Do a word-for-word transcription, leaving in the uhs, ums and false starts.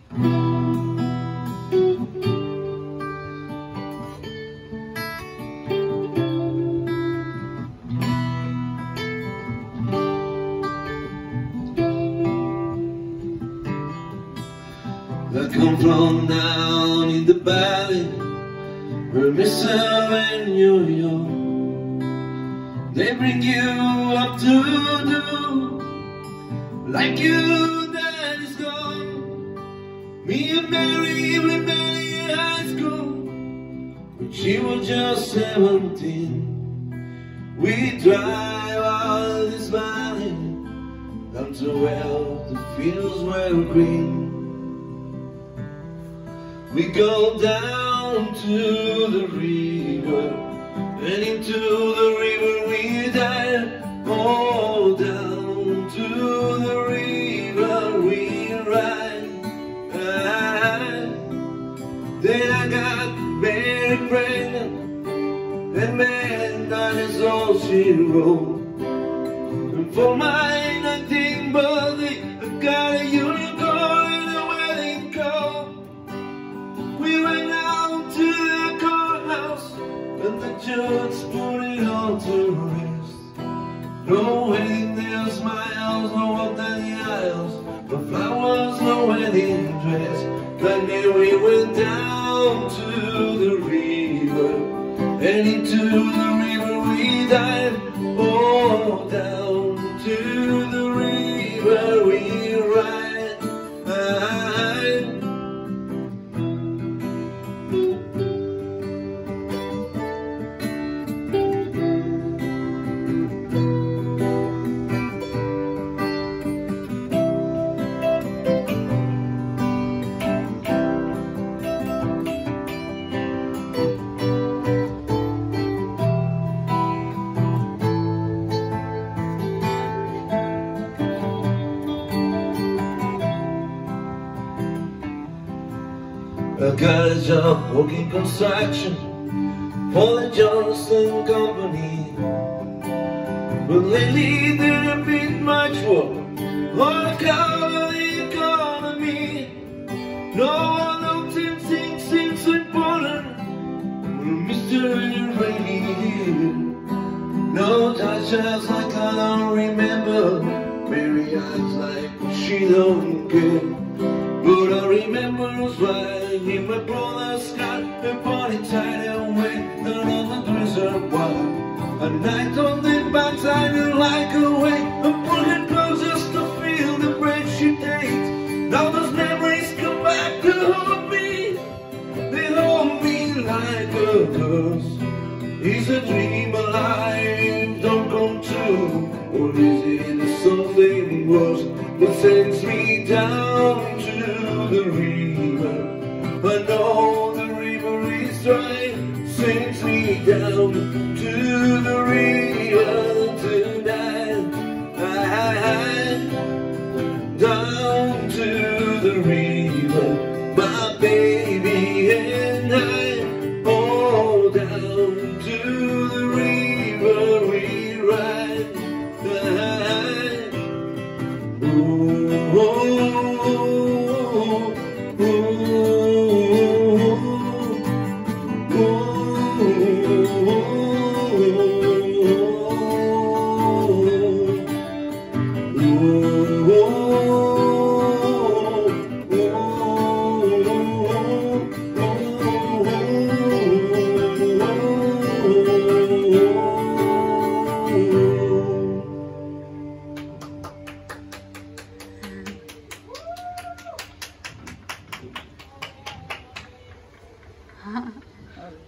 I come from down in the valley where Mister and you're young. They bring you up to do like you dad is gone. Me and Mary, we met in high school when she was just seventeen. We drive out of this valley down to where the fields were green. We go down to the river, and into the river we dive. Oh, down to the river we ride. Then I got Mary pregnant, and man, that is all she wrote. And for my nineteenth birthday, I got a unicorn and a wedding coat. We went down to the courthouse, and the judge put it all to rest. No wedding, no smiles, no walk down the aisles, no flowers, no wedding dress. That day we went down to the river, and into the river we dive. Oh, down to the river we ride. I got a job working construction for the Johnson Company, but lately there have been much work on account of the economy. No one else thinks seems so important when Mister Rainy here. No touches like I don't remember, Mary eyes like she don't care. But I remember us riding in my brother's car, a body tied and wet down on the reservoir. A night on the backside and like a way, I pulled her close just to feel the breath she takes. Now those memories come back to haunt me. They hold me like a curse. Is a dream alive, don't come true? Or is it something worse that sends me down to the river? I know the river is dry, sends me down to the river tonight. I, down to